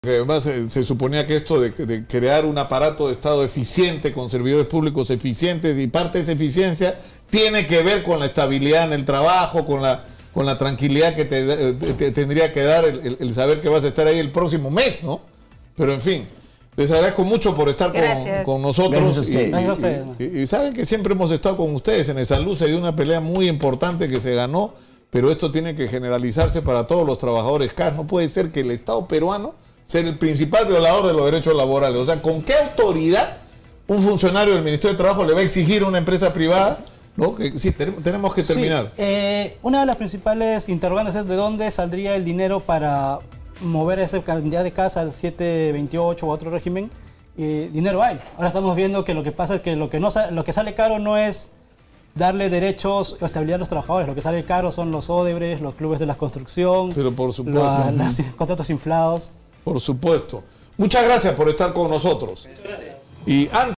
Que además se suponía que esto de crear un aparato de Estado eficiente, con servidores públicos eficientes, y parte de esa eficiencia tiene que ver con la estabilidad en el trabajo, con la tranquilidad que te tendría que dar el saber que vas a estar ahí el próximo mes, ¿no? Pero en fin, les agradezco mucho por estar con nosotros. Y saben que siempre hemos estado con ustedes. En el San Luis se dio una pelea muy importante que se ganó, pero esto tiene que generalizarse para todos los trabajadores CAS. No puede ser que el Estado peruano ser el principal violador de los derechos laborales. O sea, ¿con qué autoridad un funcionario del Ministerio de Trabajo le va a exigir a una empresa privada? ¿No? Que, sí, tenemos que terminar. Sí, una de las principales interrogantes es de dónde saldría el dinero para mover esa cantidad de casas al 728 o a otro régimen. Dinero hay. Ahora estamos viendo que lo que pasa es que lo que sale caro no es darle derechos o estabilidad a los trabajadores. Lo que sale caro son los Odebrecht, los clubes de la construcción, pero por supuesto, los contratos inflados. Por supuesto. Muchas gracias por estar con nosotros. Y antes